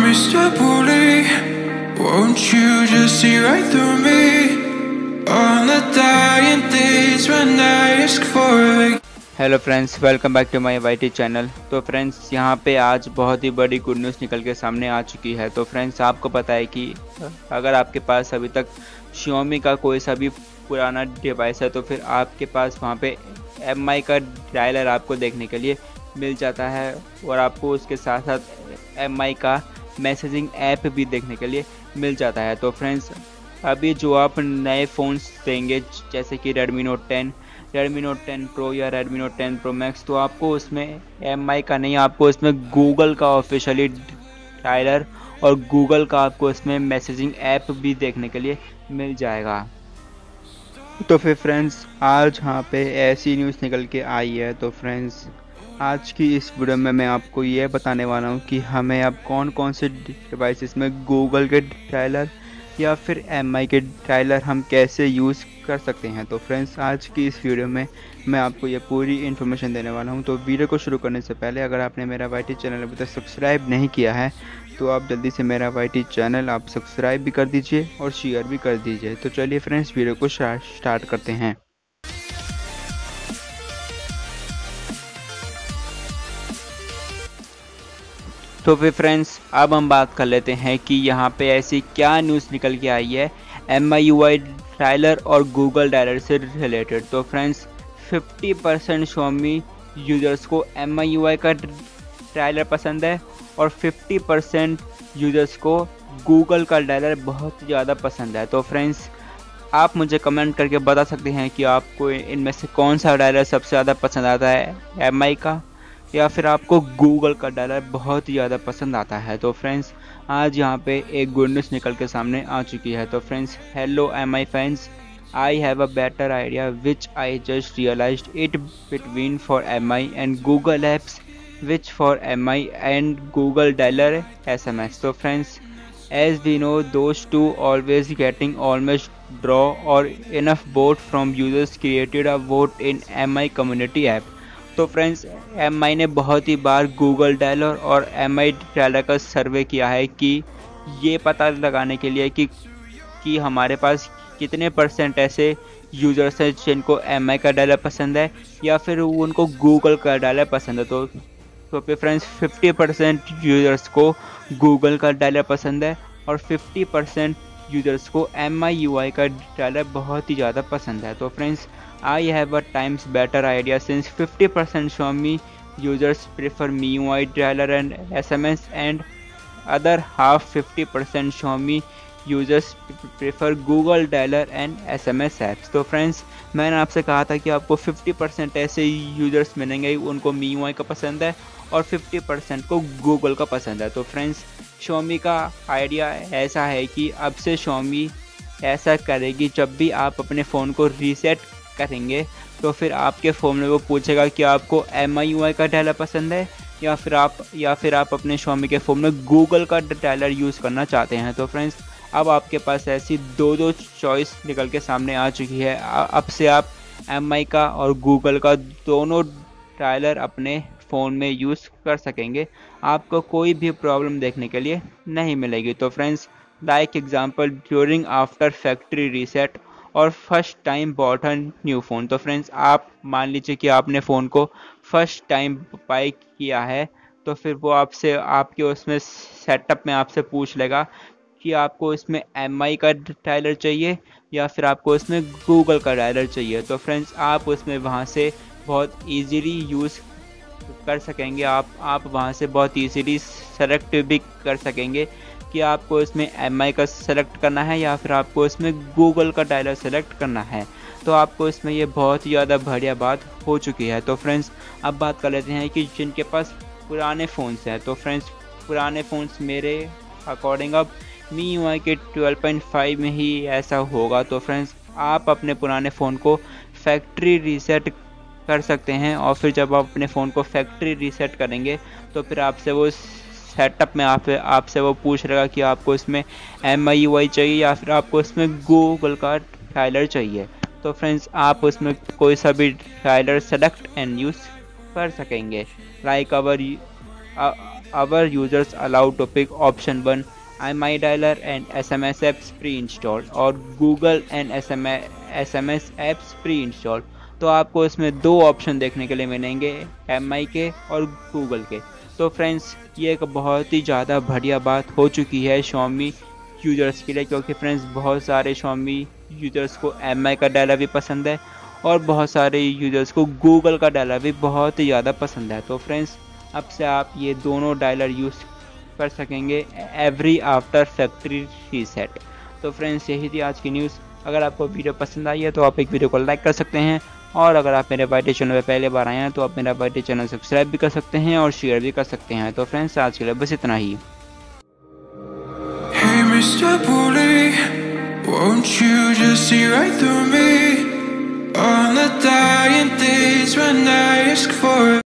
Mr. Bully, won't you just see right through me on the dying days when I ask for it. Hello friends, welcome back to my YT channel. तो friends, यहाँ पे आज बहुत ही बड़ी good news निकल के सामने आ चुकी है। तो फ्रेंड्स, आपको पता है कि अगर आपके पास अभी तक Xiaomi का कोई सा भी पुराना डिवाइस है तो फिर आपके पास वहाँ पे MI का डायलर आपको देखने के लिए मिल जाता है और आपको उसके साथ साथ MI का मैसेजिंग ऐप भी देखने के लिए मिल जाता है। तो फ्रेंड्स, अभी जो आप नए फ़ोन्स देंगे जैसे कि Redmi Note 10, Redmi Note 10 Pro या Redmi Note 10 Pro Max, तो आपको उसमें MI का नहीं, आपको इसमें गूगल का ऑफिशियली डायलर और गूगल का आपको इसमें मैसेजिंग ऐप भी देखने के लिए मिल जाएगा। तो फिर फ्रेंड्स, आज यहाँ पे ऐसी न्यूज़ निकल के आई है। तो फ्रेंड्स, आज की इस वीडियो में मैं आपको ये बताने वाला हूँ कि हमें अब कौन कौन से डिवाइसेस में गूगल के डायलर या फिर MI के डायलर हम कैसे यूज़ कर सकते हैं। तो फ्रेंड्स, आज की इस वीडियो में मैं आपको ये पूरी इन्फॉर्मेशन देने वाला हूँ। तो वीडियो को शुरू करने से पहले अगर आपने मेरा वाईटी चैनल अभी तक सब्सक्राइब नहीं किया है तो आप जल्दी से मेरा वाईटी चैनल आप सब्सक्राइब भी कर दीजिए और शेयर भी कर दीजिए। तो चलिए फ्रेंड्स, वीडियो को स्टार्ट करते हैं। तो फिर फ्रेंड्स, अब हम बात कर लेते हैं कि यहाँ पे ऐसी क्या न्यूज़ निकल के आई है MIUI डायलर और गूगल डायलर से रिलेटेड। तो फ्रेंड्स, 50% Xiaomi यूज़र्स को MIUI का डायलर पसंद है और 50% यूज़र्स को गूगल का डायलर बहुत ज़्यादा पसंद है। तो फ्रेंड्स, आप मुझे कमेंट करके बता सकते हैं कि आपको इनमें से कौन सा डायलर सबसे ज़्यादा पसंद आता है, MI का या फिर आपको गूगल का डायलर बहुत ही ज़्यादा पसंद आता है। तो फ्रेंड्स, आज यहाँ पे एक गुड न्यूज़ निकल के सामने आ चुकी है। तो friends, hello MI fans, I have a better idea which I just realised it between for MI and Google apps which for MI and Google dialer SMS। तो friends, as we know, those two always getting almost draw or enough vote from users created a vote in MI community app। तो friends, MI ने बहुत ही बार Google dialer और MI dialer का survey किया है कि ये पता लगाने के लिए कि हमारे पास कितने % ऐसे यूज़र्स हैं जिनको MI का डायलर पसंद है या फिर उनको गूगल का डायलर पसंद है। तो फिर फ्रेंड्स, 50% यूज़र्स को गूगल का डायलर पसंद है और 50% यूज़र्स को MIUI का डायलर बहुत ही ज़्यादा पसंद है। तो friends, I have a times better idea since 50% Xiaomi users prefer MIUI dialer and SMS and other half 50% Xiaomi users prefer Google dialer and SMS apps। तो फ्रेंड्स, मैंने आपसे कहा था कि आपको 50% ऐसे यूज़र्स मिलेंगे उनको MIUI का पसंद है और 50% को गूगल का पसंद है। तो फ्रेंड्स, Xiaomi का आइडिया ऐसा है कि अब से Xiaomi ऐसा करेगी, जब भी आप अपने फ़ोन को रीसेट करेंगे तो फिर आपके फ़ोन में वो पूछेगा कि आपको MIUI का डायलर पसंद है या फिर आप अपने Xiaomi के फ़ोन में गूगल का डायलर यूज़ करना चाहते हैं। तो फ्रेंड्स, अब आपके पास ऐसी दो चॉइस निकल के सामने आ चुकी है। अब से आप MI का और गूगल का दोनों डायलर अपने फ़ोन में यूज़ कर सकेंगे, आपको कोई भी प्रॉब्लम देखने के लिए नहीं मिलेगी। तो friends, like example during after factory reset और first time boot a new phone. तो फ्रेंड्स, आप मान लीजिए कि आपने फ़ोन को फर्स्ट टाइम बाई किया है तो फिर वो आपसे आपके उसमें सेटअप में आपसे पूछ लेगा कि आपको इसमें MI का डायलर चाहिए या फिर आपको इसमें गूगल का डायलर चाहिए। तो फ्रेंड्स, आप उसमें वहाँ से बहुत ईजीली यूज़ कर सकेंगे, आप वहाँ से बहुत ईजीली सेलेक्ट भी कर सकेंगे कि आपको इसमें MI का सेलेक्ट करना है या फिर आपको इसमें गूगल का डायलर सेलेक्ट करना है। तो आपको इसमें ये बहुत ही ज़्यादा बढ़िया बात हो चुकी है। तो फ्रेंड्स, अब बात कर लेते हैं कि जिनके पास पुराने फ़ोन्स हैं। तो फ्रेंड्स, पुराने फ़ोन्स मेरे अकॉर्डिंग अब MIUI के 12.5 में ही ऐसा होगा। तो फ्रेंड्स, आप अपने पुराने फ़ोन को फैक्ट्री रीसेट कर सकते हैं और फिर जब आप अपने फ़ोन को फैक्ट्री रीसेट करेंगे तो फिर आपसे वो सेटअप में आपसे वो पूछ रहेगा कि आपको इसमें MIUI चाहिए या फिर आपको इसमें गूगल का डायलर चाहिए। तो फ्रेंड्स, आप उसमें कोई सा भी डायलर सेलेक्ट एंड यूज़ कर सकेंगे। Like our users allowed to pick option 1 MI dialer and SMS apps pre-installed और Google and SMS apps pre-installed। तो आपको इसमें दो ऑप्शन देखने के लिए मिलेंगे, MI के और गूगल के। तो फ्रेंड्स ये एक बहुत ही ज़्यादा बढ़िया बात हो चुकी है Xiaomi यूज़र्स के लिए, क्योंकि फ्रेंड्स बहुत सारे Xiaomi यूज़र्स को MI का डायलर भी पसंद है और बहुत सारे यूज़र्स को गूगल का डायलर भी बहुत ही ज़्यादा पसंद है। तो फ्रेंड्स अब से आप ये दोनों डायलर यूज़ कर सकेंगे एवरी आफ्टर फैक्ट्री रीसेट। तो फ्रेंड्स यही थी आज की न्यूज़। अगर आपको वीडियो पसंद आई है तो आप एक वीडियो को लाइक कर सकते हैं, और अगर आप मेरे बाइटे चैनल पर पहले बार आए हैं तो आप मेरा बाइटे चैनल सब्सक्राइब भी कर सकते हैं और शेयर भी कर सकते हैं। तो फ्रेंड्स आज के लिए बस इतना ही। Hey Mr. Bully, won't you just see right through me? On the dying days when I ask for